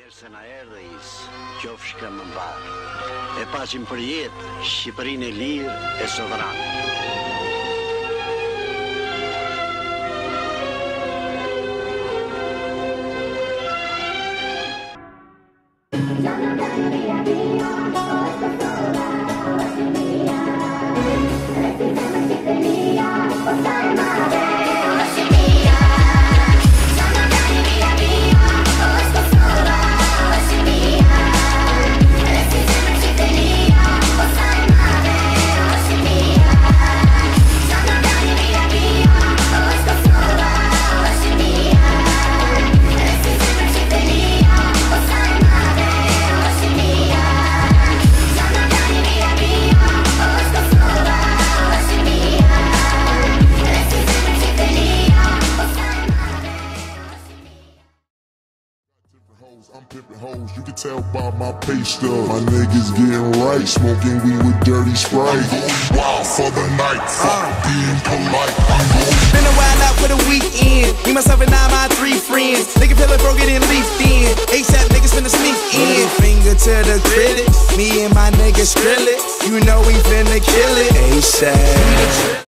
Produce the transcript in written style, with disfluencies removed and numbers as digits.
Se na erdhe is, qofsh ka më mbar. E paqim për jetë, Shqipërinë e lirë e sovranë. I'm pimping hoes, you can tell by my pay stub. My niggas getting right, smoking weed with dirty Sprite. I'm going wild for the night, fuck being polite. I'm going been a while out for the weekend. Me, myself, and I, my 3 friends. Nigga feeling broke, it and leafed in. ASAP niggas finna sneak in. Finger to the critics. Me and my niggas skrill it. You know we finna kill it. ASAP.